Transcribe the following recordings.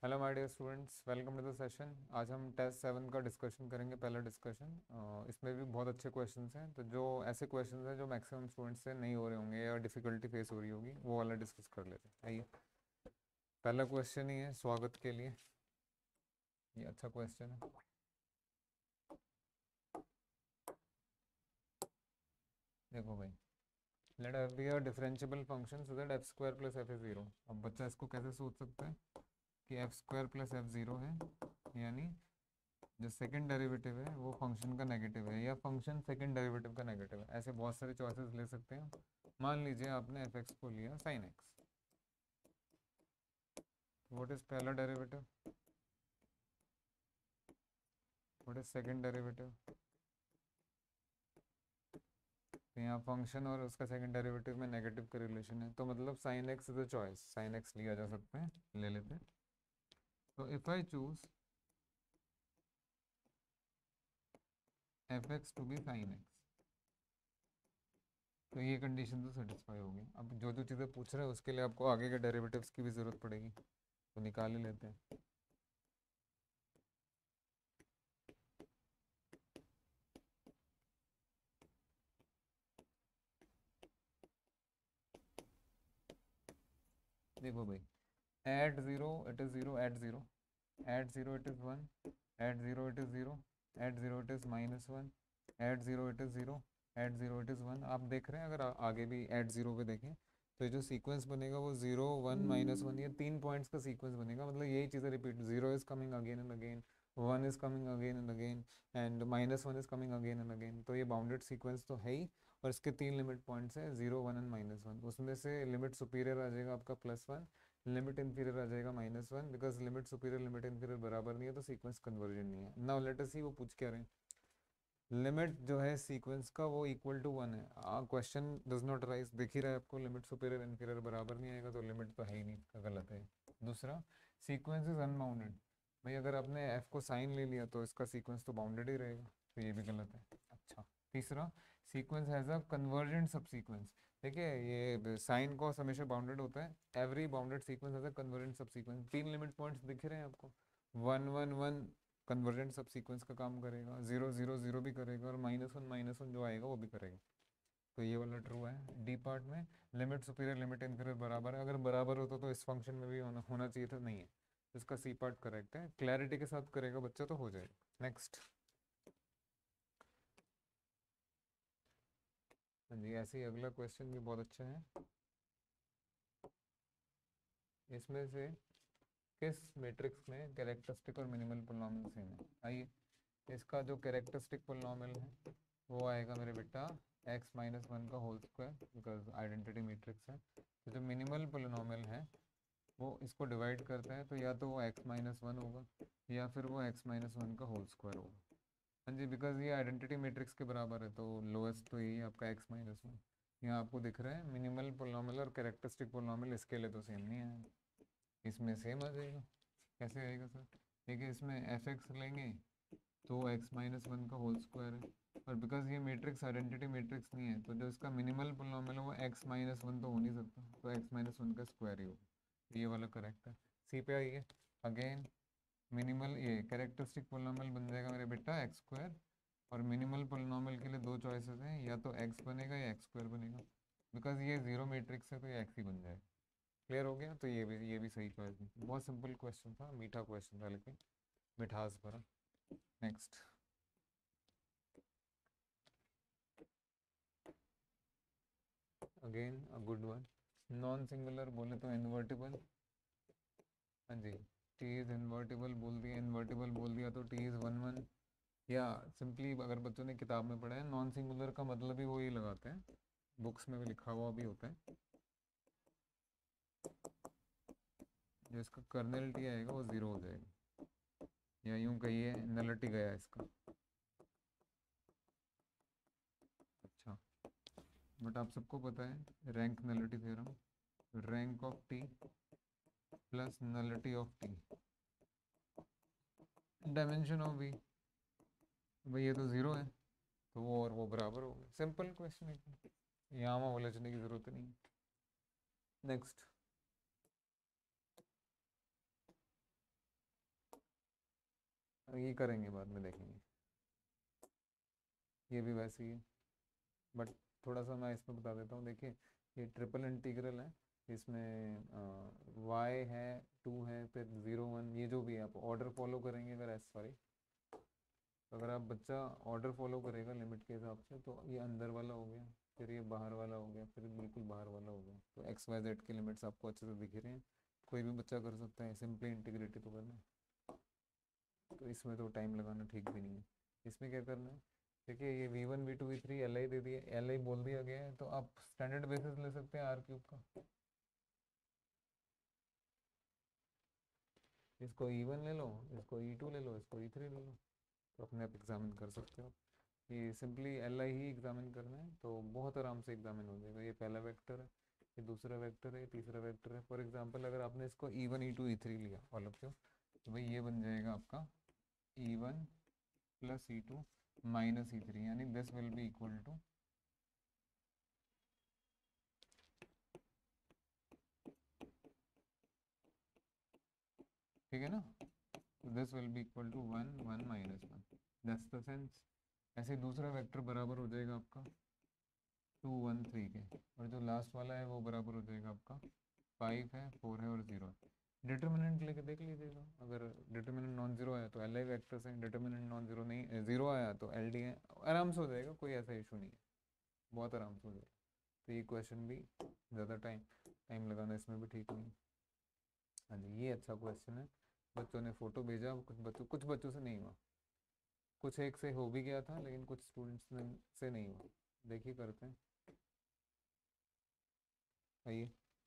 Hello my dear students, welcome to the session. आज हम test 7 का डिस्कशन करेंगे, पहला डिस्कशन। इसमें भी बहुत अच्छे क्वेश्चंस हैं, तो जो ऐसे क्वेश्चंस हैं जो मैक्सिमम स्टूडेंट्स से नहीं हो रहे होंगे या डिफ़िकल्टी फेस हो रही होगी, वो वाला डिस्कस कर लेते हैं। आइए, पहला क्वेश्चन ही है स्वागत के लिए। ये अच्छा क्वेश्चन है। देखो भाई, let f be a differentiable function so that f square plus f is zero. अब बच्चा इसको कैसे सोच सकता है कि f square plus f zero है, यानी जो सेकंड डेरिवेटिव है वो फंक्शन का नेगेटिव है या फंक्शन सेकंड डेरिवेटिव का नेगेटिव है। ऐसे बहुत सारे चॉइसेस ले सकते हैं। मान लीजिए आपने एफ एक्स को लिया साइन एक्स, व्हाट इज पहला derivative, what is second derivative. तो यहाँ फंक्शन और उसका सेकंड डेरिवेटिव में नेगेटिव का रिलेशन है, तो मतलब sine x is a choice, sine x लिया जा सकता है, ले लेते हैं। तो if I choose f x to be sine x, तो ये कंडीशन तो सेटिस्फाई होगी। अब जो जो चीज़ें पूछ रहे हैं उसके लिए आपको आगे के डेरिवेटिव्स की भी ज़रूरत पड़ेगी, तो निकाल ही लेते हैं। देखो भाई, at 0 it is 0, at 0, at 0 it is 1, at 0 it is 0, at 0 it is minus 1, at 0 it is 0, at 0 it is 1। आप देख रहे हैं, अगर आगे भी at 0 पे देखें तो ये जो सीक्वेंस बनेगा वो 0 1 माइनस 1, ये 3 पॉइंट्स का सीक्वेंस बनेगा। मतलब यही चीज़ें repeat, 0 is coming again and again, 1 is coming again and again, and minus 1 is coming again and again. तो ये बाउंडेड सीक्वेंस तो है ही, और इसके 3 लिमिट पॉइंट्स हैं, 0 1 एंड -1। उसमें से लिमिट सुपीरियर आ जाएगा आपका +1, लिमिट इंफीरियर आ जाएगा -1, because limit superior limit inferior बराबर नहीं है, तो सीक्वेंस कन्वर्जन नहीं है। नाउ लेट अस सी वो पूछ क्या रहे हैं। लिमिट जो है सीक्वेंस का वो इक्वल टू 1 है। क्वेश्चन डज नॉट राइज, दिख ही रहा है आपको, लिमिट सुपीरियर इंफीरियर बराबर नहीं आएगा, तो लिमिट तो है ही नहीं, इसका गलत है। दूसरा, सीक्वेंस इज अनबाउंडेड। भाई अगर आपने एफ को साइन ले लिया तो इसका सीक्वेंस तो बाउंडेड ही रहेगा, तो ये भी गलत है। अच्छा, तीसरा, sequence has a convergent subsequence. देखिए, ये साइन कॉस हमेशा बाउंडेड होता है, every bounded sequence has a convergent subsequence. 3 limit points दिख रहे हैं आपको, 1 1 1 कन्वर्जेंट सब सीक्वेंस का काम करेगा, 0 0 0 भी करेगा, और -1 जो आएगा वो भी करेगा। तो ये वाला ट्रू है। डी पार्ट में लिमिट सुपीरियर लिमिट इन्फीरियर बराबर है, अगर बराबर होता तो इस फंक्शन में भी होना चाहिए था, नहीं है। इसका सी पार्ट करेक्ट है। क्लैरिटी के साथ करेगा बच्चा तो हो जाएगा। नेक्स्ट। हाँ जी, ऐसे ही अगला क्वेश्चन भी बहुत अच्छा है। इसमें से किस मैट्रिक्स में कैरेक्टरिस्टिक और मिनिमल पोलिनोमियल सेम है। आइए, इसका जो कैरेक्टरिस्टिक पोलिनोमियल है वो आएगा मेरे बेटा x-1 का whole square, because identity matrix है। तो जो मिनिमल पोलिनोमियल है वो इसको डिवाइड करता है, तो या तो वो x-1 होगा या फिर वो x-1 का होल स्क्वायर होगा। हाँ जी, बिकॉज ये आइडेंटिटी मैट्रिक्स के बराबर है, तो लोएस्ट तो यही आपका x-1। यहाँ आपको दिख रहा है मिनिमल पोलिनोमियल और कैरेक्टरिस्टिक पोलिनोमियल इसके लिए तो सेम नहीं है, इसमें सेम आ जाएगा। कैसे आएगा सर? देखिए, इसमें एफ एक्स लेंगे तो x-1 का होल स्क्वायर है, और बिकॉज ये मैट्रिक्स आइडेंटिटी मैट्रिक्स नहीं है, तो जो इसका मिनिमल पोलिनोमियल है वो x-1 तो हो नहीं सकता, तो x-1 का स्क्वायर ही होगा। ये वाला करेक्ट है। सी पे आइए, अगेन मिनिमल ये कैरेक्टरिस्टिक पोलिनोमियल बन जाएगा मेरे बेटा एक्स स्क्वायर, और मिनिमल पोलिनोमियल के लिए दो चॉइसेस हैं, या तो x बनेगा या x स्क्वायर बनेगा। बिकॉज ये जीरो मैट्रिक्स है तो ये x ही बन जाएगा। क्लियर हो गया? तो ये भी सही चॉइस है। बहुत सिंपल क्वेश्चन था, मीठा क्वेश्चन था, लेकिन मिठास भरा। Next. Again a good one. Non singular बोले तो इन्वर्टिबल। हाँ जी, टी इज इन्वर्टिबल बोल दिया, इन्वर्टिबल बोल दिया तो टी इज 1 1। या सिंपली अगर बच्चों ने किताब में पढ़ा है, नॉन सिंगुलर का मतलब ही वही लगाते हैं, बुक्स में भी लिखा हुआ भी होता है। जो इसका कर्नल टी आएगा वो जीरो हो जाएगा, या यूं कहिए नलिटी गया इसका। अच्छा, बट आप सबको पता है rank nullity theorem, rank of T plus nullity of T dimension of V. भाई ये तो जीरो है, तो वो और वो बराबर हो गए। सिंपल क्वेश्चन है, यहाँ वहाँ उलझने की जरूरत नहीं। नेक्स्ट। ये करेंगे बाद में देखेंगे, ये भी वैसे ही है। बट थोड़ा सा मैं इसमें बता देता हूँ, देखिए ये ट्रिपल इंटीग्रल है, इसमें y है, 2 है, फिर 0 1, ये जो भी है आप ऑर्डर फॉलो करेंगे, अगर सॉरी, तो अगर आप बच्चा ऑर्डर फॉलो करेगा लिमिट के हिसाब से, तो ये अंदर वाला हो गया, फिर ये बाहर वाला हो गया, फिर बिल्कुल बाहर वाला हो गया। तो एक्स वाई जेड की लिमिट्स आपको अच्छे से दिख रहे हैं, कोई भी बच्चा कर सकता है, सिंपली इंटीग्रेट तो करना है। तो इसमें तो टाइम लगाना ठीक भी नहीं है। इसमें क्या करना है, देखिए ये v1 v2 v3 L I दे दिया, एल आई बोल दिया गया है, तो आप स्टैंडर्ड बेसिस ले सकते हैं आर क्यूब का। इसको e1 ले लो, इसको e2 ले लो, इसको e3 ले लो, तो अपने आप एग्जामिन कर सकते हो। ये सिंपली एल आई ही एग्जामिन करना है, तो बहुत आराम से एग्जामिन हो जाएगा। ये पहला वेक्टर है, ये दूसरा वेक्टर है, ये तीसरा वेक्टर है। फॉर एग्जांपल अगर आपने इसको e1 e2 e3 लिया ऑल ऑफ क्यों, तो भाई ये बन जाएगा आपका e1 plus e2 minus e3, यानी this will be equal to, ठीक है ना, तो this will be equal to 1 1 minus 1, that's the sense. ऐसे दूसरा वेक्टर बराबर हो जाएगा आपका 2 1 3 के, और जो लास्ट वाला है वो बराबर हो जाएगा आपका 5 है, 4 है और 0 है। डिटर्मिनेंट लेके देख लीजिएगा, अगर डिटर्मिनेंट नॉन जीरो आया तो एल आई वैक्टर्स हैं, डिटर्मिनेंट नॉन जीरो नहीं जीरो आया तो एल डी है, आराम से हो जाएगा, कोई ऐसा इशू नहीं है, बहुत आराम से हो जाएगा। तो ये क्वेश्चन भी ज़्यादा टाइम टाइम लगाना इसमें भी ठीक नहीं। हाँ जी, ये अच्छा क्वेश्चन है, बच्चों ने फ़ोटो भेजा, कुछ बच्चों से नहीं हुआ, कुछ एक से हो भी गया था, लेकिन कुछ स्टूडेंट्स से नहीं हुआ। देखिए करते हैं, आइए।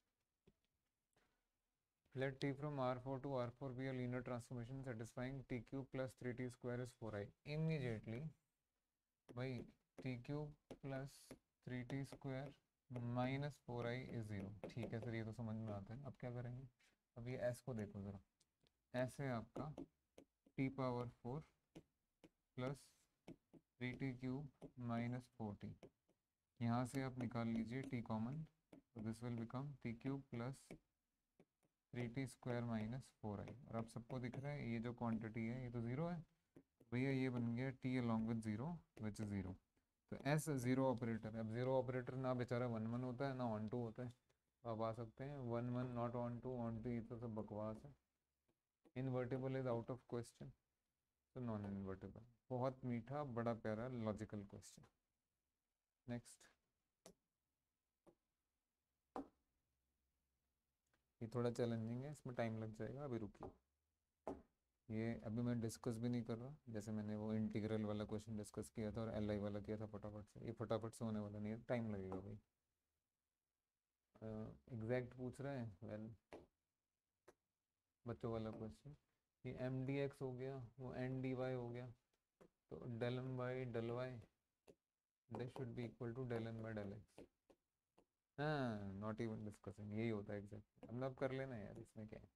Let T from R4 to R4 be a linear transformation satisfying T cube plus 3T square is 4I. Immediately, भाई T cube plus 3T square minus 4I is 0। ठीक है सर, ये तो समझ में आता है। अब क्या करेंगे, अब ये S को देखो ज़रा, S है आपका T power 4 plus 3T cube minus 4T, यहाँ से आप निकाल लीजिए T कॉमन, तो this will become T cube plus 3T square minus 4I। और आप सबको दिख रहा है ये जो क्वांटिटी है ये तो ज़ीरो है, भैया ये बन गया T along with zero which is zero. तो S ज़ीरो ऑपरेटर है। अब ज़ीरो ऑपरेटर ना बेचारा 1 1 होता है ना ऑन टू होता है, तो आप आ सकते हैं 1 1 नॉट ऑन टू, ये तो सब बकवास है। Invertible is out of question, तो नॉन इन्वर्टेबल। बहुत मीठा बड़ा प्यारा लॉजिकल क्वेश्चन। नेक्स्ट, ये थोड़ा चैलेंजिंग है, इसमें टाइम लग जाएगा, अभी रुकिए। ये अभी मैं डिस्कस भी नहीं कर रहा, जैसे मैंने वो इंटीग्रल वाला क्वेश्चन डिस्कस किया था और एल आई वाला किया था फटाफट से, ये फटाफट से होने वाला नहीं है, टाइम लगेगा भाई। एग्जैक्ट पूछ रहे हैं, वेल बच्चों वाला क्वेश्चन, ये एम डी एक्स हो गया, वो एन डी वाई हो गया, तो del m by del y this should be equal to del n by del x. हाँ, नॉट इवन डिस्कसिंग, यही होता है एग्जैक्ट। अब कर लेना यार, इसमें क्या है।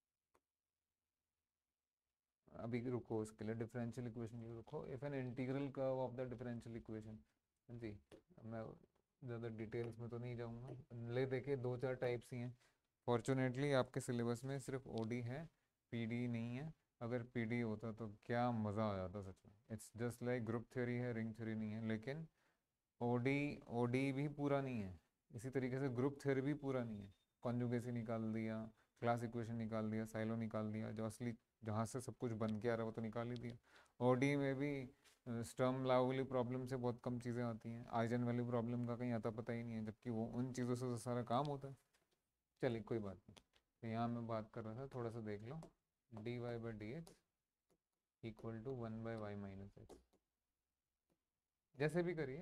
अभी रुको, उसके लिए डिफरेंशियल इक्वेशन के लिए रुको। If an integral curve of the differential equation, जी मैं ज़्यादा डिटेल्स में तो नहीं जाऊँगा, ले देखिए दो चार टाइप्स ही हैं। फॉर्चुनेटली आपके सिलेबस में सिर्फ ओडी है, पीडी नहीं है। अगर पीडी होता तो क्या मज़ा आ जाता सच में। It's just like group theory है, रिंग थ्योरी नहीं है। लेकिन ओडी ओडी भी पूरा नहीं है, इसी तरीके से ग्रुप थ्योरी भी पूरा नहीं है। कॉन्जुगेसी निकाल दिया, क्लास इक्वेशन निकाल दिया, साइलो निकाल दिया, जो असली जहाँ से सब कुछ बन के आ रहा है वो तो निकाल ही दिया। ओडी में भी स्टर्म लाउवली प्रॉब्लम से बहुत कम चीज़ें आती हैं, आइजन वैल्यू प्रॉब्लम का कहीं आता पता ही नहीं है, जबकि वो उन चीज़ों से तो सारा काम होता है। चलिए कोई बात नहीं, तो यहाँ मैं बात कर रहा था, थोड़ा सा देख लो, d y by d x equal to 1 by y minus x, जैसे भी करिए,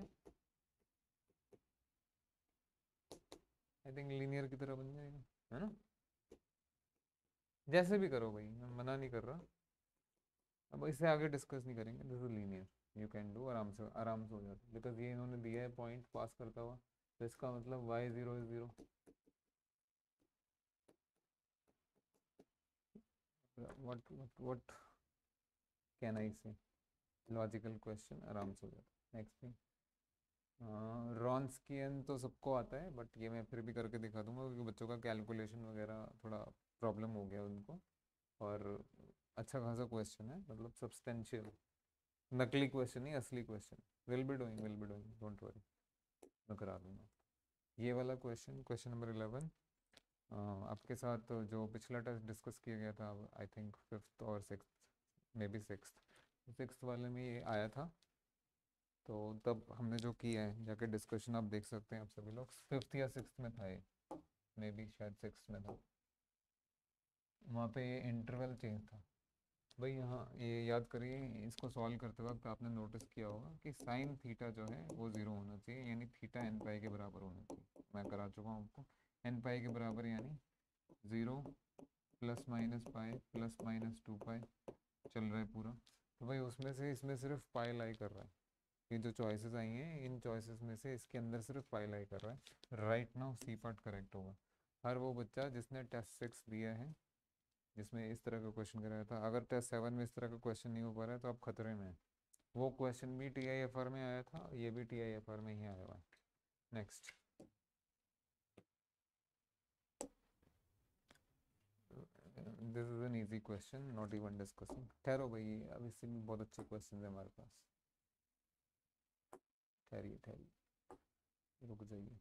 आई थिंक लीनियर की तरह बन जाएगा, है ना। जैसे भी करो भाई, मैं मना नहीं कर रहा, अब इससे आगे डिस्कस नहीं करेंगे, this is linear, you can do, आराम से हो जाता है, बिकॉज ये इन्होंने दिया है पॉइंट पास करता हुआ, तो इसका मतलब y zero is zero. What can I say, logical question आराम से हो जाता है। नेक्स्ट थिंग, रॉन्स्कियन तो सबको आता है, बट ये मैं फिर भी करके दिखा दूंगा, क्योंकि बच्चों का कैलकुलेशन वगैरह थोड़ा प्रॉब्लम हो गया उनको, और अच्छा खासा क्वेश्चन है, मतलब सब्सटेंशियल, नकली क्वेश्चन नहीं, असली question. Will be doing, don't worry, मैं करा दूंगा। ये वाला क्वेश्चन, क्वेश्चन नंबर 11, आपके साथ जो पिछला टेस्ट डिस्कस किया गया था, आई थिंक फिफ्थ और सिक्स, मे बी सिक्स वाले में ये आया था। तो तब हमने जो किया है, जाके डिस्कशन आप देख सकते हैं आप सभी लोग, फिफ्थ या सिक्स में था ये, मे बी शायद सिक्स में था। वहाँ पे ये इंटरवल चेंज था भाई। यहाँ ये याद करिए, इसको सॉल्व करते वक्त आपने नोटिस किया होगा कि साइन थीटा जो है वो ज़ीरो होना चाहिए, यानी थीटा एन पाई के बराबर होना चाहिए। मैं करा चुका हूँ आपको, एन पाई के बराबर यानी zero plus minus pi plus minus 2 pi चल रहा है पूरा। तो भाई उसमें से इसमें सिर्फ पाई लाई कर रहा है। ये जो चॉइसेस आई हैं, इन चॉइसेस में से इसके अंदर सिर्फ पाई लाई कर रहा है। Right now C part correct होगा। हर वो बच्चा जिसने टेस्ट 6 दिया है, जिसमें इस तरह का क्वेश्चन कराया था, अगर टेस्ट 7 में इस तरह का क्वेश्चन नहीं हो पा रहा है तो आप खतरे में हैं। वो क्वेश्चन भी TIFR में आया था, ये भी TIFR में ही आया हुआ है। Next, this is an easy question, not even discussing. ठहरो भाई, अब इससे भी बहुत अच्छे क्वेश्चन है हमारे पास। ठहरिए ठहरिए, रुक जाइए।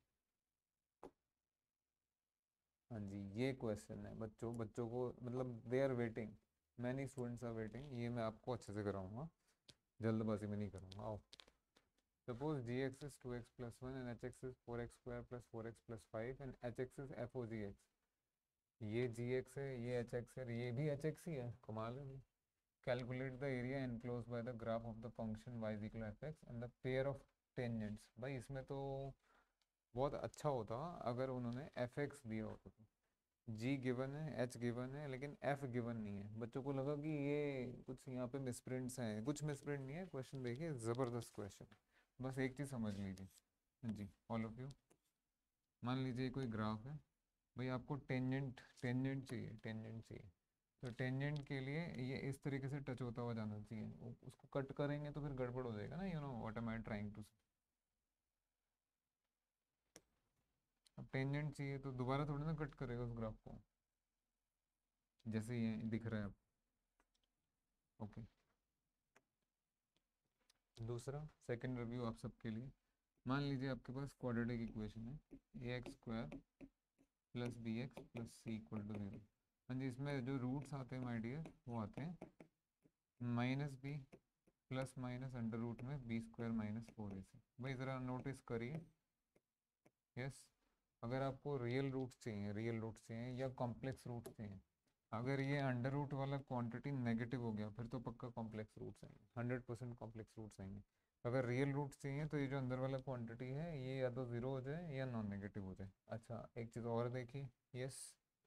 हाँ जी, ये क्वेश्चन है बच्चों, बच्चों को मतलब they are waiting, many students are waiting. ये मैं आपको अच्छे से कराऊंगा, जल्दबाजी में नहीं करूँगा। आओ, suppose gx is 2x plus 1 and hx is 4x square plus 4x plus 5 and hx is f of gx। ये gx है, ये hx है, ये भी hx ही है, कमाल है। Calculate the area enclose by the graph of the function y equal fx and the pair of tangents. भाई इसमें तो बहुत अच्छा होता अगर उन्होंने fx दिया होता तो। g गिवन है, h गिवन है, लेकिन f गिवन नहीं है। बच्चों को लगा कि ये कुछ यहाँ पे मिसप्रिंट्स हैं, कुछ मिसप्रिंट नहीं है। क्वेश्चन देखिए, ज़बरदस्त क्वेश्चन। बस एक चीज़ समझ लीजिए। हाँ जी, ऑल ऑफ यू, मान लीजिए कोई ग्राफ है भाई, आपको टेंजेंट टेंजेंट चाहिए, टेंजेंट चाहिए। तो टेंजेंट के लिए ये इस तरीके से टच होता हुआ जाना चाहिए। उसको कट करेंगे तो फिर गड़बड़ हो जाएगा ना, you know what am I trying to. अब टेंजेंट चाहिए तो दोबारा थोड़ी ना कट करेगा उस ग्राफ को, जैसे ये दिख रहा है अब। ओके, दूसरा सेकंड रिव्यू आप सबके लिए। मान लीजिए आपके पास क्वाड्रेटिक इक्वेशन है, ax² plus bx plus c equal to 0। हाँ जी, इसमें जो रूट्स आते हैं माय डियर, वो आते हैं -b plus minus under root में b² माइनस 4ac। भाई ज़रा नोटिस करिए, यस, अगर आपको रियल रूट्स चाहिए, रियल रूट्स चाहिए या कॉम्प्लेक्स रूट्स चाहिए, अगर ये अंडर रूट वाला क्वांटिटी नेगेटिव हो गया फिर तो पक्का कॉम्प्लेक्स रूट्स आएंगे, 100% कॉम्प्लेक्स रूट्स आएंगे। अगर रियल रूट्स चाहिए तो ये जो अंदर वाला क्वांटिटी है ये या तो ज़ीरो हो जाए या नॉन नेगेटिव हो जाए। अच्छा, एक चीज़ और देखिए, यस,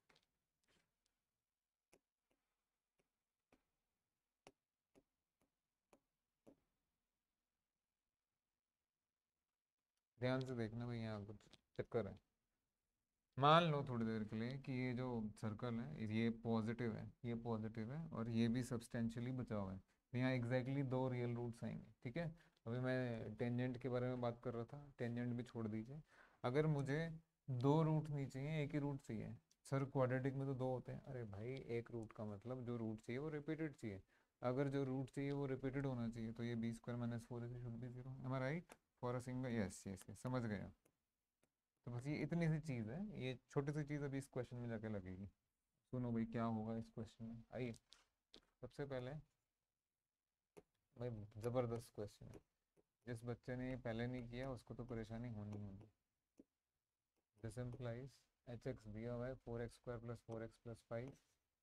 ध्यान से देखना भाई, यहाँ कुछ चक्कर है। मान लो थोड़ी देर के लिए कि ये जो सर्कल है ये पॉजिटिव है, ये पॉजिटिव है और ये भी सब्सटेंशियली बचा हुआ है, तो यहाँ एग्जैक्टली दो रियल रूट्स आएंगे। ठीक है, अभी मैं टेंजेंट के बारे में बात कर रहा था, टेंजेंट भी छोड़ दीजिए। अगर मुझे दो रूट नहीं चाहिए, एक ही रूट चाहिए। सर क्वाड्रेटिक में तो दो होते हैं। अरे भाई, एक रूट का मतलब जो रूट चाहिए वो रिपीटेड चाहिए। अगर जो रूट चाहिए वो रिपीटेड होना चाहिए, तो ये b² minus 4ac should be 0। Am I right for a single, yes yes yes, समझ गया। तो बस ये इतनी सी चीज़ है, ये छोटी सी चीज़ अभी इस क्वेश्चन में जाके लगेगी। सुनो भाई क्या होगा इस क्वेश्चन में, आइए। सबसे पहले भाई, ज़बरदस्त क्वेश्चन है, जिस बच्चे ने ये पहले नहीं किया उसको तो परेशानी होनी होगी। दिस इम्प्लाइज hx दिया हुआ है 4x² प्लस 4x प्लस 5,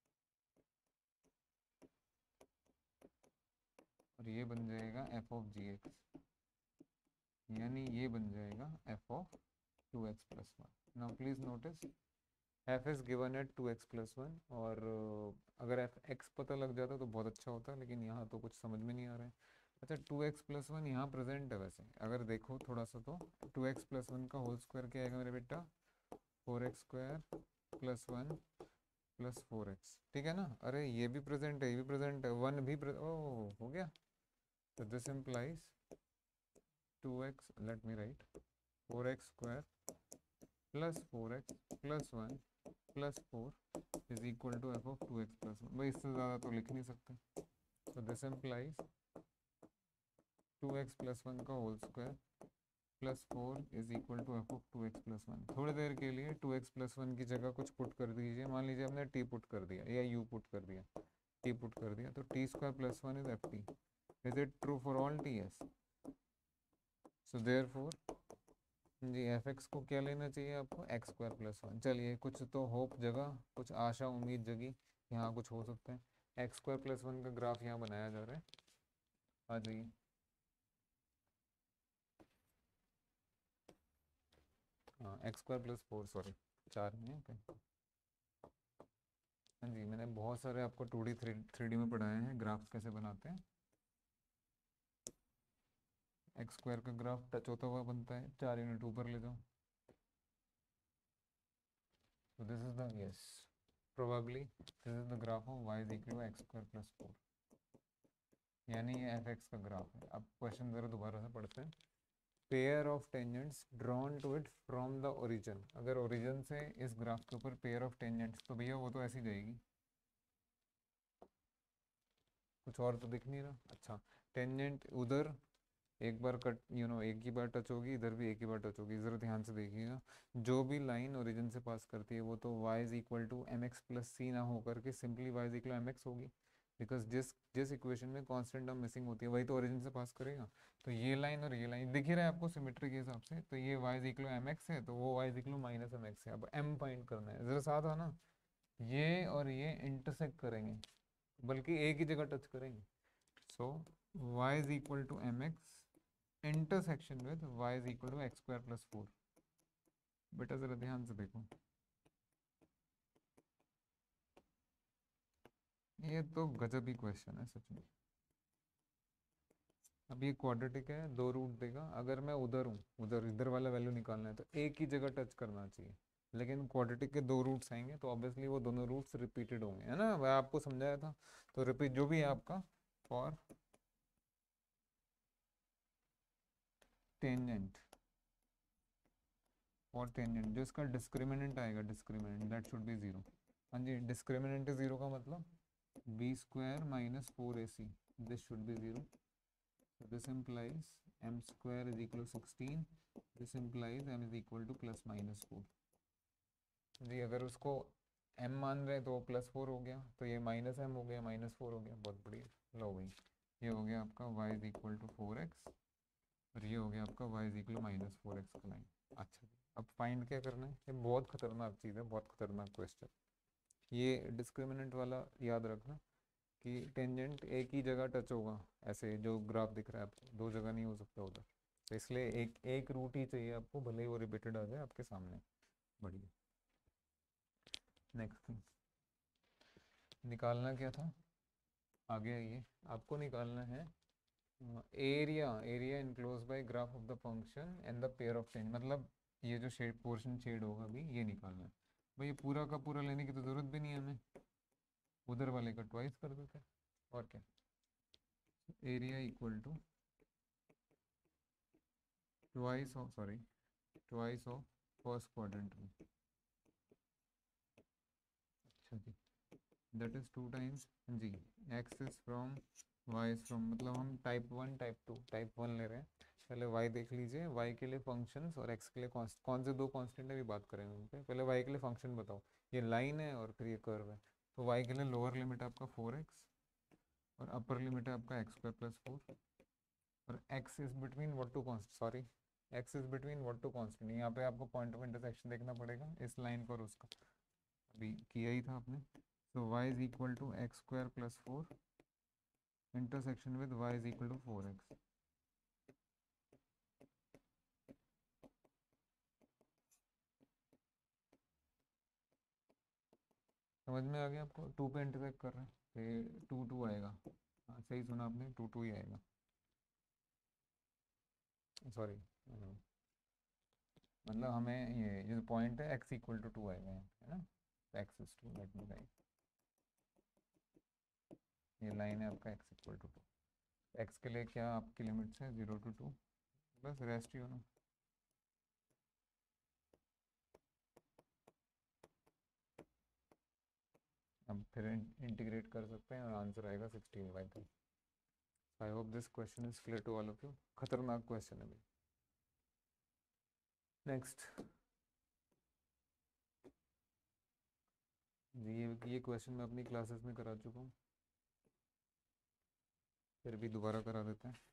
और ये बन जाएगा f ऑफ gx, यानी ये बन जाएगा f of 2x plus 1। Now please notice, f is given at 2x plus 1, और अगर एफ एक्स पता लग जाता तो बहुत अच्छा होता, लेकिन यहाँ तो कुछ समझ में नहीं आ रहा है। अच्छा, 2x प्लस 1 यहाँ प्रेजेंट है वैसे, अगर देखो थोड़ा सा तो 2x प्लस 1 का होल स्क्वायर क्या आएगा मेरे बेटा, 4x² प्लस 1 प्लस 4x। ठीक है ना, अरे ये भी प्रेजेंट है, ये भी प्रेजेंट है, 1 भी ओ हो गया। तो this implies 2x, let me write, 4x² plus 4x plus 1 plus 4 is equal to f of 2x plus 1। भाई इससे ज़्यादा तो लिख नहीं सकते, तो दिस इम्प्लाइज 2x प्लस 1 का whole square plus 4 is equal to f of 2x plus 1। थोड़ी देर के लिए 2x प्लस 1 की जगह कुछ पुट कर दीजिए, मान लीजिए आपने t पुट कर दिया या u पुट कर दिया, t पुट कर दिया, तो t square plus 1 is ft। Is it true for all t? Yes. So therefore g fx को क्या लेना चाहिए आपको, x स्क्वायर प्लस 1। चलिए कुछ तो होप जगह, कुछ आशा उम्मीद जगी, यहाँ कुछ हो सकता है। x स्क्वायर प्लस 1 का ग्राफ यहाँ बनाया जा रहा है, आ जाइए। हाँ एक्स स्क्वायर प्लस 4, सॉरी 4 में है क्या? हाँ जी, मैंने बहुत सारे आपको 2D 3D में पढ़ाए हैं ग्राफ्स कैसे बनाते हैं। एक्स स्क्वायर का ग्राफ टच होता हुआ बनता है, 4 यूनिट ऊपर ले जाओ। तो this is the, yes, probably this is the graph of y is equal to x square plus 4, यानी ये एफ एक्स का ग्राफ है। अब क्वेश्चन ज़रा दोबारा से पढ़ते हैं। Pair of tangents drawn to it from the origin. अगर ओरिजिन से इस ग्राफ के ऊपर पेयर ऑफ टेंजेंट्स, तो भैया वो तो ऐसी जाएगी, कुछ और तो दिख नहीं रहा। अच्छा, टेंजेंट उधर एक बार कट, एक ही बार टच होगी, इधर भी एक ही बार टच होगी। ज़रा ध्यान से देखिएगा, जो भी लाइन ओरिजिन से पास करती है वो तो y is equal to m x plus c ना होकर के simply y is equal m x होगी, बिकॉज जिस जिस इक्वेशन में कांस्टेंट टर्म मिसिंग होती है वही तो ओरिजिन से पास करेगा। तो ये लाइन और ये लाइन दिख ही रहा है आपको सिमेट्री के हिसाब से, तो ये y is equal m x है, तो वो y is equal minus m x है। अब m फाइंड करना है, ज़रा साथ आना, ये और ये इंटरसेक्ट करेंगे, बल्कि एक ही जगह टच करेंगे। So y is equal to m x intersection with y is equal to x square plus 4। बेटा जरा ध्यान से देखो, ये तो गजब ही क्वेश्चन है सच में। अब ये क्वाड्रेटिक है, 2 रूट देगा। अगर मैं उधर हूँ, उधर इधर वाला वैल्यू निकालना है तो एक ही जगह टच करना चाहिए, लेकिन क्वाड्रेटिक के 2 रूट्स आएंगे तो ऑब्वियसली वो दोनों रूट्स रिपीटेड होंगे, है ना, मैं आपको समझाया था। तो रिपीट जो भी है आपका फॉर टेंजेंट, फॉर टेंजेंट जो इसका डिस्क्रिमिनेंट आएगा, डिस्क्रिमिनेंट दैट शुड बी 0। हाँ जी, डिस्क्रिमिनेंट 0 का मतलब b square minus 4ac, this should be 0। So this implies m square is equal to 16. This implies m is equal to plus minus 4। जी अगर उसको m मान रहे हैं तो वो प्लस 4 हो गया, तो ये माइनस m हो गया, माइनस 4 हो गया। बहुत बढ़िया, लो भाई ये हो गया आपका y is equal to 4x, और ये हो गया आपका y is equal to minus 4x का लाइन। अच्छा, अब फाइंड क्या करना है, ये बहुत खतरनाक चीज़ है, बहुत खतरनाक क्वेश्चन। ये डिस्क्रिमिनेंट वाला याद रखना कि टेंजेंट एक ही जगह टच होगा, ऐसे जो ग्राफ दिख रहा है आपको, 2 जगह नहीं हो सकता उधर, तो इसलिए एक एक रूट ही चाहिए आपको, भले ही वो रिपीटेड आ जाए आपके सामने। बढ़िया, नेक्स्ट थिंग निकालना क्या था, आगे आइए। आपको निकालना है area, area enclose by graph of the function and the pair of tangent, मतलब ये जो शेड पोर्शन शेड होगा अभी ये निकालना है। भाई ये पूरा का पूरा लेने की तो ज़रूरत भी नहीं है हमें, उधर वाले का ट्वाइस कर देते हैं और क्या। Area equal to twice of, sorry twice of first quadrant में। अच्छा जी, दैट इज 2 टाइम्स जी, x is from y is from, मतलब हम टाइप 1 टाइप 2 टाइप 1 ले रहे हैं। पहले वाई देख लीजिए, वाई के लिए फंक्शंस और एक्स के लिए कौन से 2 कांस्टेंट है भी बात करेंगे उन पे। पहले वाई के लिए फंक्शन बताओ, ये लाइन है और फिर ये कर्व है। तो वाई के लिए लोअर लिमिट आपका 4x और अपर लिमिट है आपका एक्स स्क्वायर प्लस 4, और x is between what to const, sorry x is between what to constant. यहाँ पे आपको पॉइंट ऑफ इंटरसेक्शन देखना पड़ेगा इस लाइन पर, उसका अभी किया ही था आपने। तो y is equal to x square plus 4 intersection with y is equal to 4x। समझ में आ गया आपको, 2 पे इंटरसेक्ट कर रहे हैं तो ये 2 2 आएगा। हाँ सही सुना आपने, 2 2 ही आएगा, सॉरी मतलब हमें ये जो पॉइंट है x इक्वल टू 2 आएगा, है ना, x is 2, let me write, ये लाइन है आपका x इक्वल टू 2। x के लिए क्या आपकी लिमिट्स है, 0 to 2, बस रेस्ट ही होना। अब फिर इंटीग्रेट कर सकते हैं और आंसर आएगा 16/3। I hope this question is clear to all of you. खतरनाक क्वेश्चन है भाई। नेक्स्ट, ये क्वेश्चन मैं अपनी क्लासेस में करा चुका हूँ, फिर भी दोबारा करा देते हैं।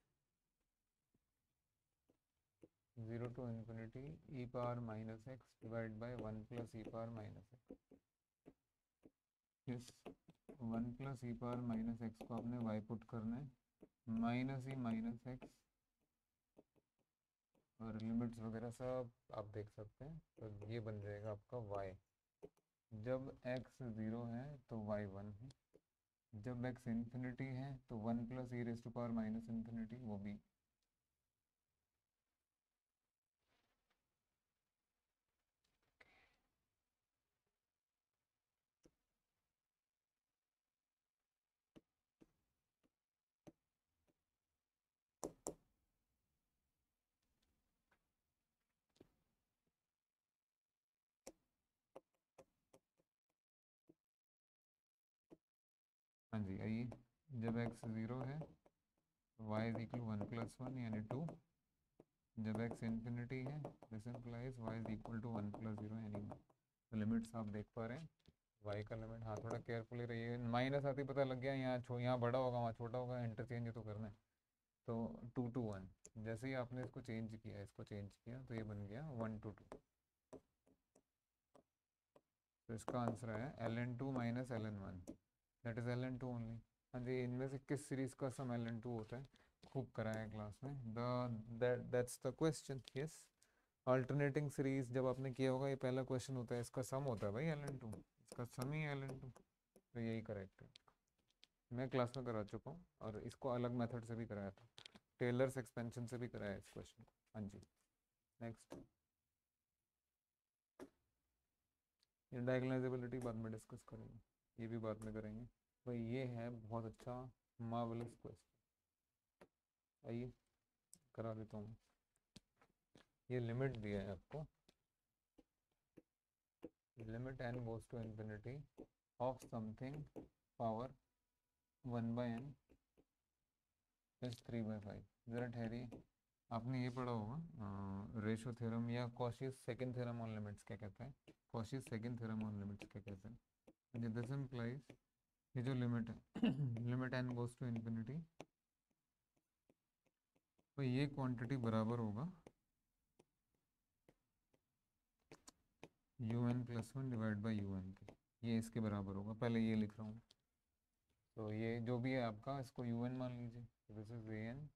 0 to infinity e power minus x divided by 1 plus e power minus x। इस 1 plus e power minus x को आपने y पुट करना है, माइनस ई माइनस एक्स, और लिमिट्स वगैरह सब आप देख सकते हैं। तो ये बन जाएगा आपका y। जब x 0 है तो y 1 है, जब x इन्फिनिटी है तो 1 plus e raise to power minus infinity, वो भी। हाँ जी, आइए। जब x 0 है तो y इज इक्वल 1 प्लस 1 यानी 2। जब x इन्फिनिटी है this implies y is equal to 1 plus 0 यानी 1। तो लिमिट्स आप देख पा रहे हैं, y का लिमिट। हाँ, थोड़ा केयरफुली रहिए, माइनस आती पता लग गया, यहाँ बड़ा होगा वहाँ छोटा होगा, इंटरचेंज तो करना है। तो 2 to 1, जैसे ही आपने इसको चेंज किया, तो ये बन गया 1 to 2। तो इसका आंसर है ln2 minus ln1, that is ln2 only. हाँ जी, इनमें से किस सीरीज का सम ln2 होता है, खूब कराया क्लास में। That's the question. Yes, alternating series जब आपने किया होगा, ये पहला क्वेश्चन होता है, इसका सम होता है भाई ln2, इसका सम ही ln2। तो यही करेक्ट है। मैं क्लास में करा चुका हूँ, और इसको अलग मेथड से भी कराया था, टेलर्स एक्सपेंशन से भी कराया इस क्वेश्चन को। हाँ जी, नेक्स्ट। ये डायगोनलाइजेबिलिटी बाद में डिस्कस करेंगे, ये भी बाद में करेंगे भाई। ये है बहुत अच्छा मार्वलस क्वेश्चन। आइए करा देता हूँ। ये लिमिट दिया है आपको, limit n goes to infinity of something power 1/n plus 3/5। जरा ठहरिए, आपने ये पढ़ा होगा रेशो थ्योरम या Cauchy's second theorem on limits, क्या कहता है Cauchy's second theorem on limits, क्या कहता है। दिस इम्प्लाइज ये जो लिमिट है limit n goes to infinity, तो ये क्वांटिटी बराबर होगा un plus 1 divide by un के। ये इसके बराबर होगा, पहले ये लिख रहा हूँ। तो ये जो भी है आपका, इसको un मान लीजिए। दिस इज an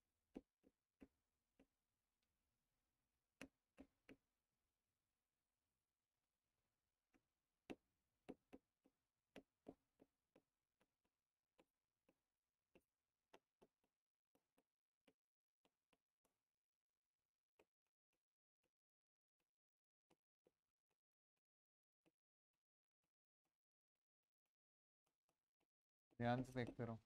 ध्यान से देखते रहो।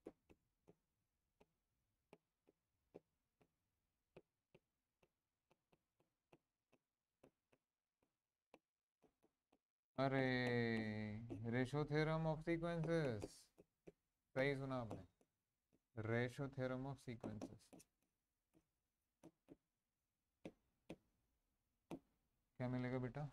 अरे, रेशो थ्योरम ऑफ सीक्वेंसेस, सही सुना आपने, रेशो थ्योरम ऑफ सीक्वेंसेस। क्या मिलेगा बेटा,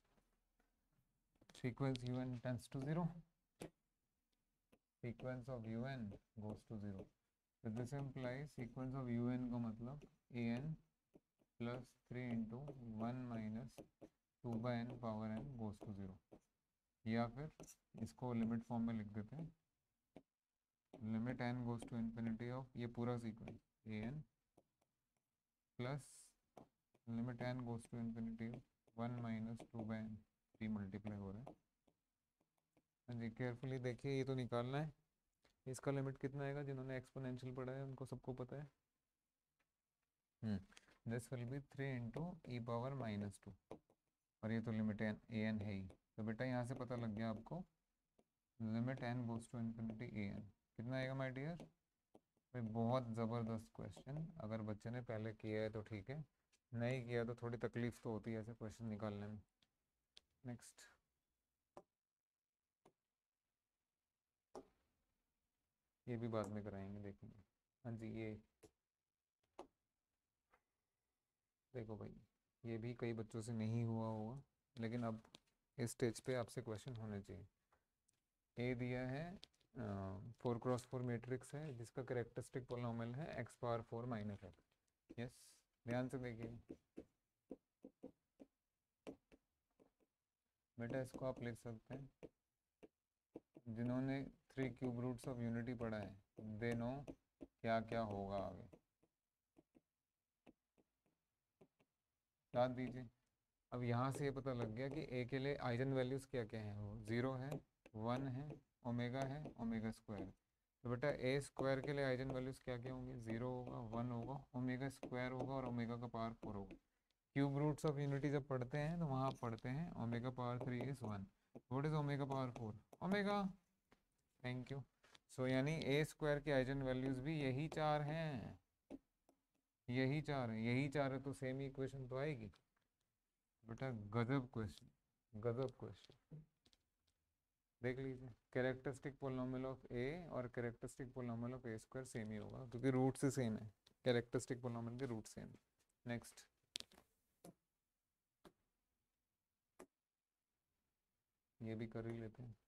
sequence un tends to 0, sequence of un goes to 0। तो this implies sequence of un का मतलब an plus 3 into 1 minus 2/n power n goes to 0। या फिर इसको लिमिट फॉर्म में लिख देते हैं, limit n goes to infinity of ये पूरा sequence an plus limit n goes to infinity of 1 minus 2/n, 3 multiply हो रहा है। हाँ जी, केयरफुली देखिए, ये तो निकालना है। इसका लिमिट कितना आएगा, जिन्होंने एक्सपोनेंशियल पढ़ा है उनको सबको पता है। This will be 3 into e power minus 2, और ये तो लिमिट an है ही। तो बेटा यहाँ से पता लग गया आपको, limit n goes to infinity an कितना आएगा माय डियर भाई। बहुत ज़बरदस्त क्वेश्चन, अगर बच्चे ने पहले किया है तो ठीक है, नहीं किया तो थोड़ी तकलीफ तो होती है ऐसे क्वेश्चन निकालने में। नेक्स्ट, ये भी बाद में कराएंगे, देखेंगे। हाँ जी, ये देखो भाई, ये भी कई बच्चों से नहीं हुआ होगा, लेकिन अब इस स्टेज पे आपसे क्वेश्चन होने चाहिए। ए दिया है 4x4 मैट्रिक्स है जिसका करेक्टरिस्टिक पोलिनोमियल है x⁴ - x। यस, ध्यान से देखिए बेटा, इसको आप लिख सकते हैं, जिन्होंने 3 क्यूब रूट्स ऑफ यूनिटी पढ़ा है दे नो क्या क्या होगा आगे। याद दीजिए। अब यहाँ से ये पता लग गया कि ए के लिए आइगन वैल्यूज़ क्या क्या हैं, वो 0 है, 1 है, ओमेगा है, ओमेगा स्क्वायर। तो बेटा ए स्क्वायर के लिए आइगन वैल्यूज़ क्या क्या होंगे, 0 होगा, 1 होगा, ओमेगा स्क्वायर होगा और ओमेगा का पावर 4 होगा। क्यूब रूट्स ऑफ यूनिटी जब पढ़ते हैं तो वहाँ आप पढ़ते हैं omega power 3 is 1। What is omega power 4? Omega. Thank you. So यानी ए स्क्वायर के आइगन वैल्यूज़ भी यही 4 हैं, यही 4 हैं, यही 4 है, तो सेम ही इक्वेशन तो आएगी बेटा। गजब क्वेश्चन, गजब क्वेश्चन। देख लीजिए, कैरेक्टरिस्टिक पोलिनोमियल ऑफ ए और characteristic polynomial of A square same ही होगा क्योंकि रूट से सेम है, कैरेक्टरिस्टिक पोलिनोमियल के रूट सेम। नेक्स्ट, ये भी कर ही लेते हैं।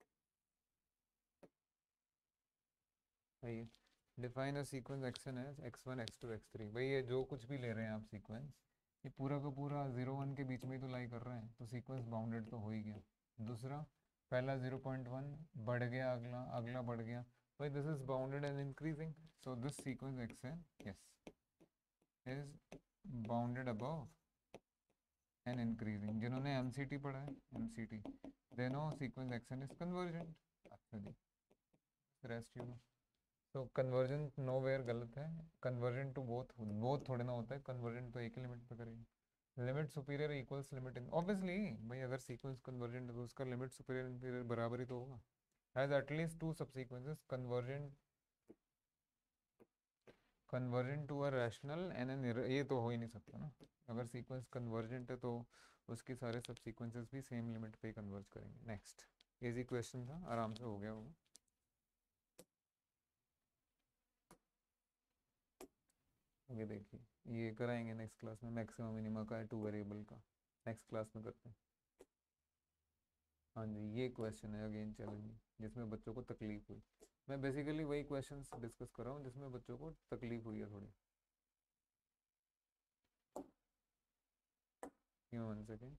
आइए, define a sequence xn as x1 x2 x3। भाई ये जो कुछ भी ले रहे हैं आप सीक्वेंस, ये पूरा का पूरा 0 1 के बीच में ही तो लाई कर रहे हैं, तो सीक्वेंस बाउंडेड तो हो ही गया। दूसरा, पहला 0.1 बढ़ गया, अगला अगला बढ़ गया, भाई this is bounded and increasing, so this sequence xn yes is bounded above and increasing. जिन्होंने MCT पढ़ा है, MCT they know sequence xn is convergent. अच्छा जी, रेस्ट यू नो। तो कन्वर्जेंट नो वेयर गलत है, कन्वर्जेंट टू बोथ, बोथ थोड़े ना होता है, कन्वर्जेंट तो एक ही लिमिट पे करेंगे। Limit superior equals limit in, obviously भाई अगर सीक्वेंस कन्वर्जेंट है तो उसका लिमिट सुपीरियर इंफीरियर बराबर ही तो होगा। Has at least 2 subsequences convergent, convergent to a rational and an, ये तो हो ही नहीं सकता ना। अगर सीक्वेंस कन्वर्जेंट है तो उसके सारे सब सीक्वेंसेस भी सेम लिमिट पे कन्वर्ज करेंगे। नेक्स्ट, इजी क्वेश्चन था, आराम से हो गया होगा। आगे देखिए, ये कराएंगे नेक्स्ट क्लास में, मैक्सिमम मिनिमा का है 2 वेरिएबल का, नेक्स्ट क्लास में करते हैं। हाँ जी, ये क्वेश्चन है अगेन चैलेंजिंग, जिसमें बच्चों को तकलीफ हुई। मैं बेसिकली वही क्वेश्चंस डिस्कस कर रहा हूँ जिसमें बच्चों को तकलीफ हुई है थोड़ी। क्यों, 1 सेकेंड।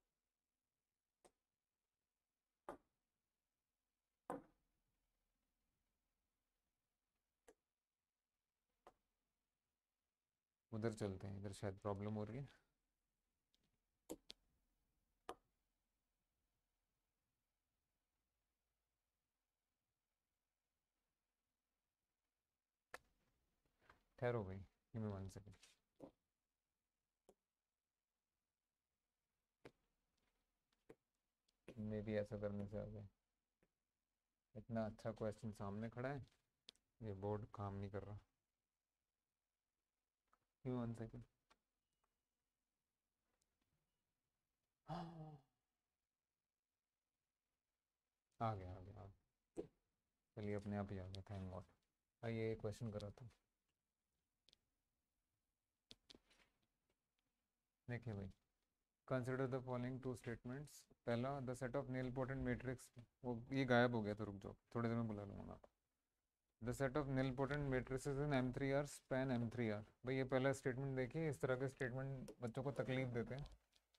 उधर चलते हैं, इधर शायद प्रॉब्लम हो रही है। ठहरो भाई, गिव मी 1 सेकेंड। मे भी ऐसा करने से आ गया, इतना अच्छा क्वेश्चन सामने खड़ा है, ये बोर्ड काम नहीं कर रहा। Give me 1 second. आ गया आ गया आ गया, चलिए अपने आप ही आ गया, थैंक गॉड। आइए क्वेश्चन करा था, देखिए भाई, कंसिडर द फॉलोइंग 2 स्टेटमेंट्स। पहला, the set of nilpotent matrix, वो ये गायब हो गया तो रुक जाओ, थोड़ी देर में बुला लूँगा आपको। The set of nilpotent matrices in M3R span M3R। भाई ये पहला स्टेटमेंट देखिए, इस तरह के स्टेटमेंट बच्चों को तकलीफ देते हैं।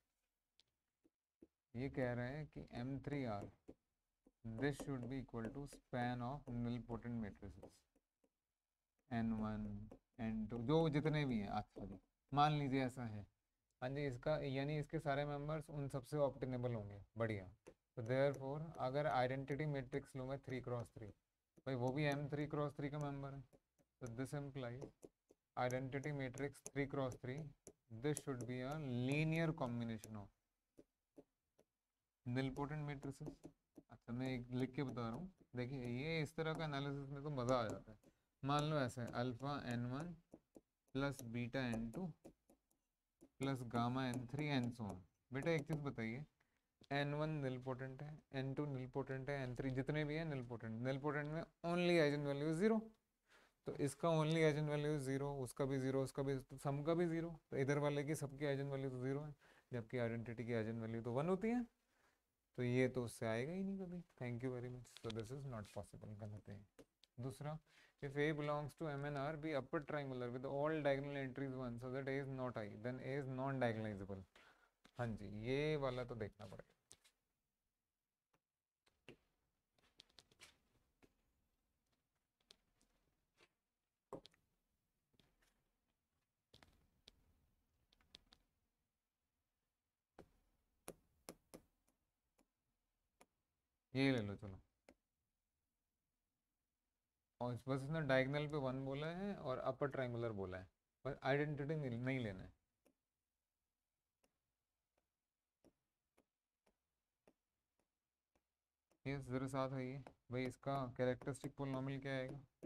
ये कह रहे हैं कि M3R this should be equal to span of nilpotent matrices N1 N2 जो जितने भी हैं। अच्छा जी, मान लीजिए ऐसा है, हाँ जी, इसका यानी इसके सारे मेंबर्स उन सबसे ऑप्टिनेबल होंगे, बढ़िया। तो देयरफॉर अगर आइडेंटिटी मैट्रिक्स लूँ मैं 3x3, भाई वो भी M3x3 का मेंबर है, तो this implies identity matrix 3x3 this should be a linear combination of nilpotent matrices. अच्छा मैं एक लिख के बता रहा हूँ, देखिए ये इस तरह का एनालिसिस में तो मज़ा आ जाता है। मान लो ऐसा है, alpha N1 plus beta N2 plus gamma N3 and so on. बेटा एक चीज़ बताइए, n1 निल पोटेंट है, n2 निल पोटेंट है, n3 जितने भी है निल पोटेंट। निल पोटेंट में ओनली आइजन वैल्यू जीरो, तो इसका ओनली आइजन वैल्यू जीरो, उसका भी जीरो, उसका भी, तो सम का भी जीरो, तो इधर वाले की सबकी आइजन वैल्यू तो जीरो है, जबकि आइडेंटिटी की आइजन वैल्यू तो वन होती है, तो ये तो उससे आएगा ही नहीं कभी। Thank you very much, so this is not possible, गलत है। दूसरा, if A belongs to M and R be upper triangular with all diagonal entries 1 so that A is not I, then A is non diagonalizable। हाँ जी, ये वाला तो देखना पड़ेगा। ये ले लो चलो, और बस इसने डायगोनल पे वन बोला है और अपर ट्रायंगुलर बोला है, बस आइडेंटिटी नहीं लेना है। ये जरा साथ है, ये भाई इसका कैरेक्टरिस्टिक पोलिनोमियल क्या आएगा,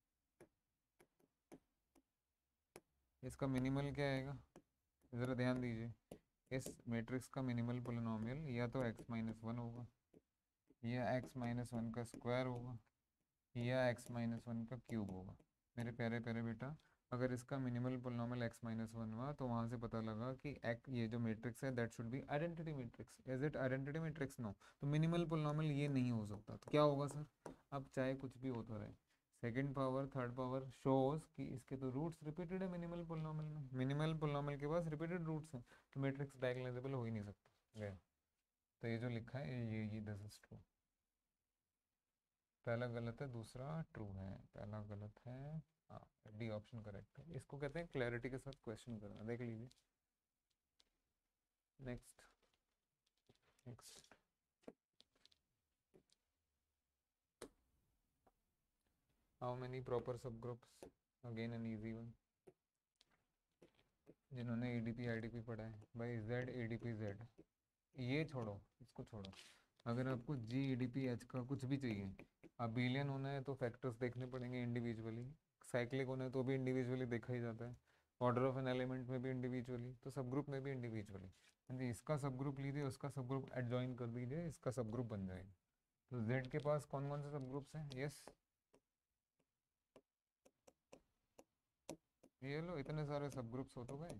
इसका मिनिमल क्या आएगा, ज़रा ध्यान दीजिए। इस मैट्रिक्स का मिनिमल पोलिनोमियल या तो x माइनस वन होगा, या x माइनस वन का स्क्वायर होगा, या x माइनस वन का क्यूब होगा। मेरे प्यारे प्यारे बेटा, अगर इसका minimal polynomial x minus one हुआ तो वहाँ से पता लगा कि ये जो मैट्रिक्स है that should be identity matrix. Is it identity matrix? No. तो मिनिमल पोलिनोमियल ये नहीं हो सकता, तो क्या होगा सर? अब चाहे कुछ भी होता रहे, second power third power shows कि इसके तो रूट्स रिपीटेड है मिनिमल पोलिनोमियल में, मिनिमल पोलिनोमियल के पास रिपीटेड रूट्स हैं, तो मैट्रिक्स डायगोनलाइजेबल हो ही नहीं सकता। गया। तो ये जो लिखा है ये दिस इज ट्रू। पहला गलत है, दूसरा ट्रू है। पहला गलत है, हाँ, डी ऑप्शन करेक्ट है। इसको कहते हैं क्लैरिटी के साथ क्वेश्चन करना। देख लीजिए next. Next, how many proper subgroups, again an easy one. जिन्होंने एडीपी आईडीपी पढ़ा है भाई, जेड एडीपी जेड, ये छोड़ो, इसको छोड़ो। अगर आपको जी एडीपी एच का कुछ भी चाहिए, अबीलियन होना है तो फैक्टर्स देखने पड़ेंगे इंडिविजुअली, साइक्लिक होना है तो भी इंडिविजुअली देखा ही जाता है, ऑर्डर ऑफ एन एलिमेंट में भी इंडिविजुअली, तो सब ग्रुप में भी इंडिविजुअली। हाँ जी, इसका सब ग्रुप लीजिए, उसका सब ग्रुप एडजॉइन कर दीजिए, इसका सब ग्रुप बन जाएगा। तो जेड के पास कौन कौन से सब ग्रुप्स हैं? यस, ये लो, इतने सारे सब ग्रुप्स हो तो गए,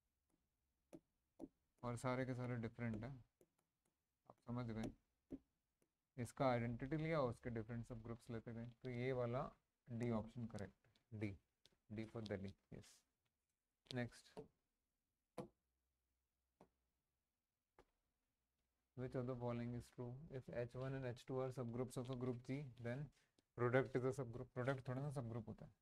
और सारे के सारे डिफरेंट हैं, आप समझ गए। इसका आइडेंटिटी लिया, उसके डिफरेंट सब ग्रुप्स लेते गए, तो ये वाला D option correct. D, D for Delhi. Yes. Next, which of the following is true? If H1 and H2 are subgroups of a group G, then product is a subgroup। product थोड़ा ना subgroup होता है।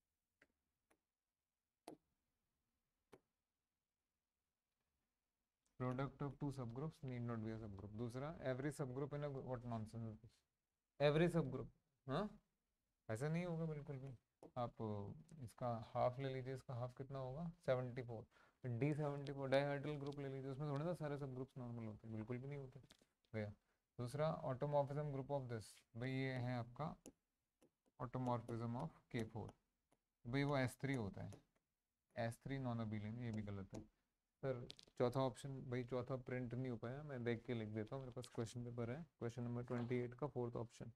product of two subgroups need not be a subgroup। दूसरा, every subgroup in a what nonsense is this? every subgroup, हाँ, ऐसा नहीं होगा बिल्कुल भी। आप इसका हाफ ले लीजिए, इसका हाफ कितना होगा? 74। डी 74 डाइहेड्रल ग्रुप ले लीजिए, उसमें थोड़े ना सारे सब ग्रुप्स नॉर्मल होते हैं, बिल्कुल भी नहीं होते भैया। दूसरा, ऑटोमॉर्फिज्म ग्रुप ऑफ दिस, भाई ये है आपका ऑटोमॉर्फिज्म ऑफ K4, भाई वो S3 होता है, S3 नॉन अबेलियन, ये भी गलत है सर। चौथा ऑप्शन भाई, चौथा प्रिंट नहीं हो पाया, मैं देख के लिख देता हूँ, मेरे पास क्वेश्चन पेपर है, क्वेश्चन नंबर 28 का फोर्थ ऑप्शन,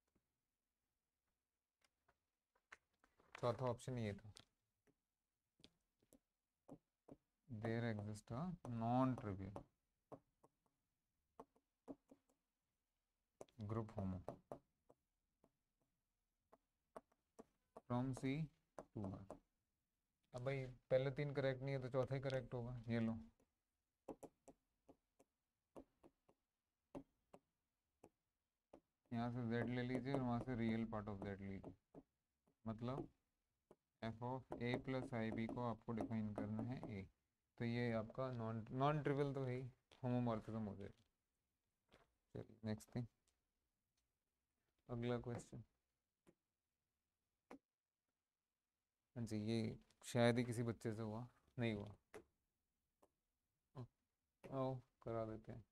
चौथा ऑप्शन ये था, there exist a non trivial group homo from C to R. अब भाई पहले तीन करेक्ट नहीं है तो चौथा ही करेक्ट होगा, ये लो। यहाँ से z ले लीजिए और वहाँ से रियल पार्ट ऑफ z लीजिए, मतलब F of A plus I B को आपको डिफाइन करना है ए, तो ये आपका नॉन नॉन ट्रिवियल तो है ही, होमोमॉर्फिज्म हो जाएगा। चलिए नेक्स्ट थिंग, अगला क्वेश्चन। हाँ जी, ये शायद ही किसी बच्चे से हुआ, नहीं हुआ, आओ करा देते हैं।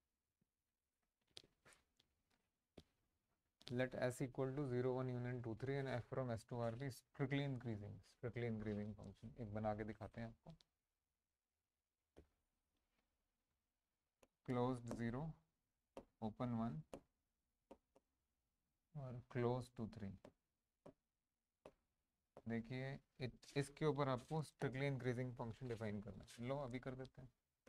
let s equal to 0 1 union 2 3 and f from s to r be strictly increasing function। एक बना के दिखाते हैं आपको, क्लोज्ड 0 ओपन 1 और क्लोज टू 3। देखिए इसके ऊपर आपको स्ट्रिक्टली इंक्रीजिंग फंक्शन डिफाइन करना है। लो अभी कर देते हैं।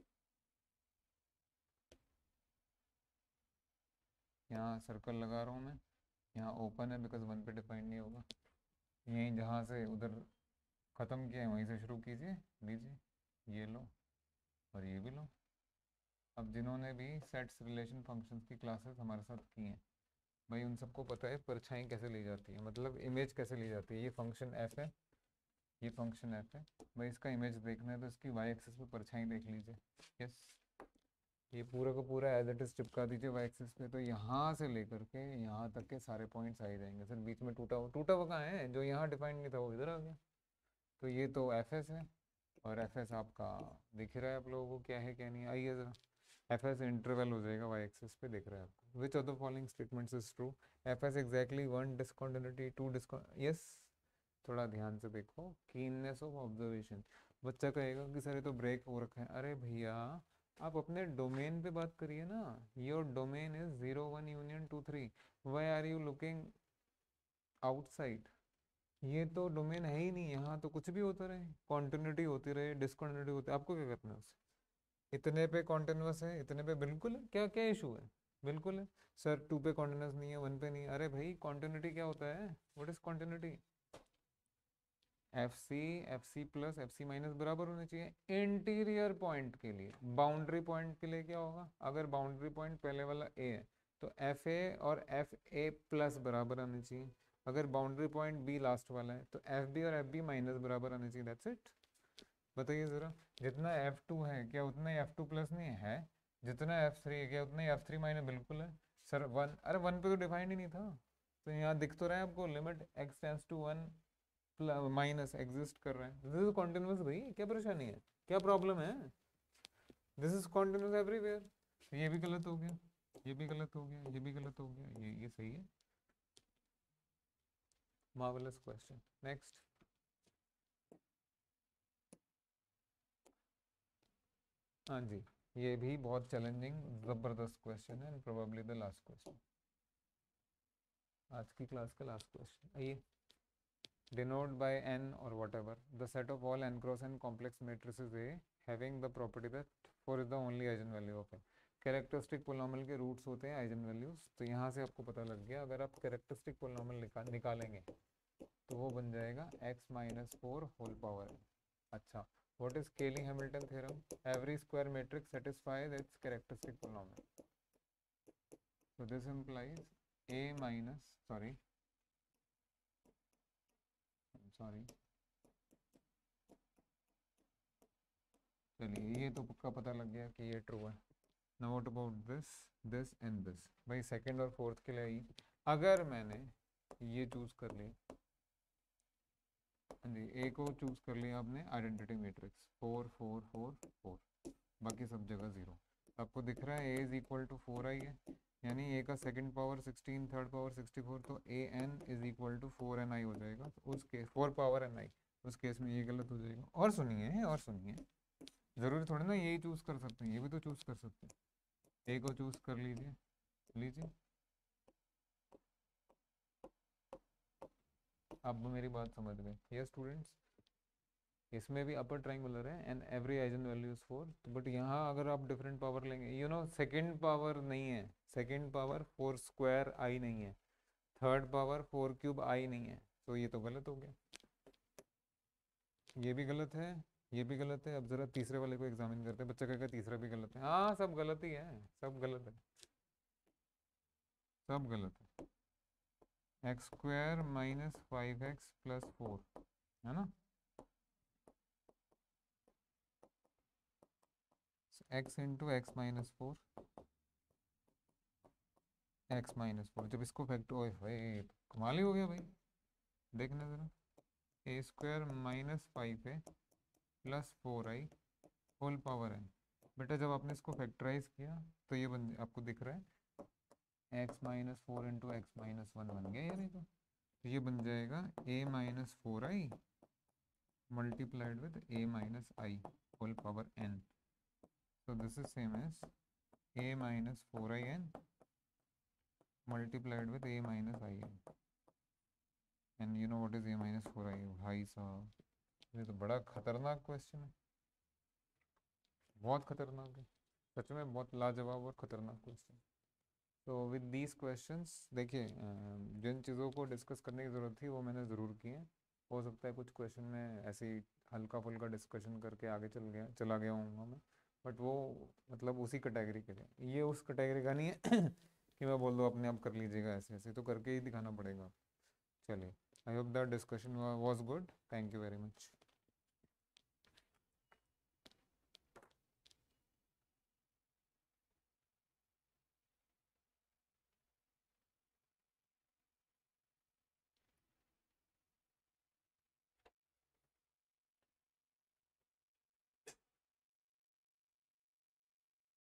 यहाँ सर्कल लगा रहा हूँ मैं, यहाँ ओपन है बिकॉज 1 पे डिफाइन नहीं होगा। यहीं जहाँ से उधर ख़त्म किया है वहीं से शुरू कीजिए, लीजिए ये लो और ये भी लो। अब जिन्होंने भी सेट्स रिलेशन फंक्शंस की क्लासेस हमारे साथ की हैं भाई, उन सबको पता है परछाई कैसे ली जाती है, मतलब इमेज कैसे ली जाती है। ये फंक्शन एफ है, ये फंक्शन एफ है भाई, इसका इमेज देखना है तो इसकी वाई एक्सिस पे परछाई देख लीजिए। यस, ये पूरा का पूरा एज इट इज चिपका दीजिए वाई एक्सिस पे, तो यहाँ से लेकर के यहाँ तक के सारे पॉइंट्स आ ही जाएंगे। सर बीच में टूटा हुआ कहाँ है, जो यहाँ डिफाइंड नहीं था वो इधर आ गया। तो ये तो एफ एस है, और एफ एस आपका दिख ही रहा है आप लोगों को क्या है क्या नहीं है। आइए ज़रा, एफ एस इंटरवल हो जाएगा वाई एक्सिस पे, दिख रहा है आपको। Which of the following statements is true? F has exactly 1 discontinuity 2 yes, थोड़ा ध्यान से देखो, कीननेस ऑफ ऑब्जर्वेशन। बच्चा कहेगा कि सर ये तो ब्रेक हो रखा है। अरे भैया आप अपने डोमेन पे बात करिए ना। Your domain is 0 1 union 2 3, why are you looking outside? ये तो डोमेन है ही नहीं, यहाँ तो कुछ भी होता रहे, कॉन्टिन्यूटी होती रहे, डिसकॉन्टिन्यूटी होती, आपको क्या करना है उससे? इतने पे कॉन्टिन्यूस है, इतने पे बिल्कुल है, क्या क्या इशू है? बिल्कुल है। सर 2 पे कॉन्टिन्यूस नहीं है, 1 पे नहीं है। अरे भाई कॉन्टिन्यूटी क्या होता है, what is continuity? F C plus F C minus बराबर होने चाहिए इंटीरियर पॉइंट के लिए। बाउंड्री पॉइंट के लिए क्या होगा, अगर बाउंड्री पॉइंट पहले वाला ए है तो एफ ए और एफ ए प्लस बराबर आने चाहिए। अगर बाउंड्री पॉइंट बी लास्ट वाला है तो एफ बी और एफ बी माइनस बराबर आने चाहिए। That's it. बताइए ज़रा, जितना एफ टू है क्या उतना ही एफ टू प्लस नहीं है? जितना एफ थ्री है क्या उतना ही एफ थ्री माइनस? बिल्कुल है। सर 1, अरे 1 पे तो डिफाइंड ही नहीं था। तो यहाँ दिख तो रहा है आपको, limit x tends to 1 minus exist कर रहा है। दिस इज कॉन्टिन्यूस भाई, क्या परेशानी है, क्या प्रॉब्लम है? This is continuous everywhere. ये भी गलत हो गया, ये भी गलत हो गया, ये भी गलत हो गया, ये सही है। Marvellous question. नेक्स्ट। हाँ जी, ये भी बहुत चैलेंजिंग जबरदस्त क्वेश्चन है, and probably the last question, आज की क्लास का लास्ट क्वेश्चन। आइए, denote by n or whatever the set of all n cross n complex matrices A having the property that 4 is the only eigenvalue of A। Characteristic polynomial के roots होते हैं eigen values. तो यहाँ से आपको पता लग गया, अगर आप कैरेक्टरिस्टिक पोलिनोमियल निकालेंगे तो वो बन जाएगा x माइनस 4 होल पावर n। अच्छा, what is Cayley Hamilton theorem? Every square matrix satisfies its characteristic polynomial. so this implies a minus sorry चलिए, ये तो पक्का पता लग गया कि ये ट्रू है। Now what about this, this and this? भाई सेकंड और फोर्थ के लिए ही अगर मैंने ये चूज कर ली, जी ए को चूज कर लिया आपने आइडेंटिटी मैट्रिक्स 4 4 4 4, बाकी सब जगह 0। आपको दिख रहा है A is equal to 4 I है, यानी ए का सेकंड पावर 16, थर्ड पावर 64, तो A n is equal to 4 n I हो जाएगा। तो उस केस 4 पावर एन आई, उस केस में ये गलत हो जाएगा। और सुनिए, और सुनिए, ज़रूरी थोड़ी ना यही चूज़ कर सकते हैं, ये भी तो चूज़ कर सकते हैं। ए को चूज़ कर लीजिए, लीजिए। अब मेरी बात समझ गए? यस स्टूडेंट्स, इसमें भी अपर ट्राइंगुलर है and every eigenvalue is 4, but यहाँ अगर आप डिफरेंट पावर लेंगे, यू नो सेकेंड पावर नहीं है, सेकेंड पावर 4 स्क्वायर आई नहीं है, थर्ड पावर 4 क्यूब आई नहीं है, तो ये तो गलत हो गया। ये भी गलत है, ये भी गलत है। अब जरा तीसरे वाले को एग्जामिन करते हैं। बच्चा कहेगा तीसरा भी गलत है। हाँ सब गलत ही है, सब गलत है, सब गलत है। X square minus 5x plus 4 है ना, x into x minus 4, x minus 4, जब इसको फैक्टर, ओए भाई कमाल ही हो गया भाई। देखना जरा, A square minus 5a plus 4i whole power है। बेटा जब आपने इसको फैक्टराइज किया तो ये बन, आपको दिख रहा है x minus 4 into x minus 1 बन गया यार। ये तो ये बन जाएगा a minus 4i multiplied with a minus I whole power n. So this is same as a minus 4in multiplied with a minus I n, and you know what is a minus 4i। भाई साहब ये तो बड़ा खतरनाक question है, बहुत खतरनाक है, सच में बहुत लाजवाब और खतरनाक क्वेश्चन। तो विद दीज क्वेश्चंस देखिए, जिन चीज़ों को डिस्कस करने की ज़रूरत थी वो मैंने ज़रूर की है। हो सकता है कुछ क्वेश्चन में ऐसे ही हल्का फुल्का डिस्कशन करके आगे चला गया हूँ मैं, बट वो मतलब उसी कैटेगरी के लिए, ये उस कैटेगरी का नहीं है कि मैं बोल दूँ अपने आप कर लीजिएगा, ऐसे ऐसे तो करके ही दिखाना पड़ेगा। चलिए, I hope that discussion was good, thank you very much.